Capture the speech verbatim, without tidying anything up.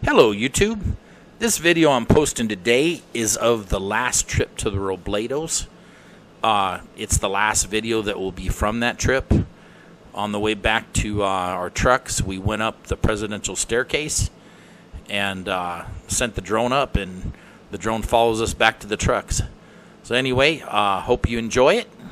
Hello YouTube. This video I'm posting today is of the last trip to the Robledos. Uh, it's the last video that will be from that trip. On the way back to uh, our trucks, we went up the presidential staircase and uh, sent the drone up, and the drone follows us back to the trucks. So anyway, uh, hope you enjoy it.